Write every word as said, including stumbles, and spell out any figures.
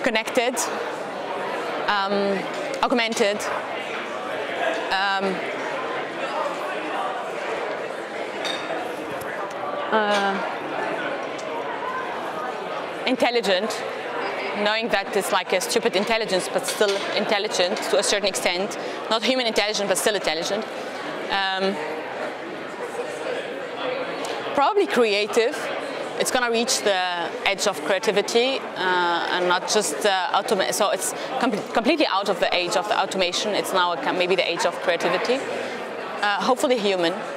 connected, um, augmented, um, uh, intelligent, knowing that it's like a stupid intelligence, but still intelligent to a certain extent. Not human intelligent, but still intelligent. Um, probably creative. It's going to reach the edge of creativity uh, and not just uh, automate. So it's com completely out of the age of the automation. It's now maybe the age of creativity. Uh, hopefully human.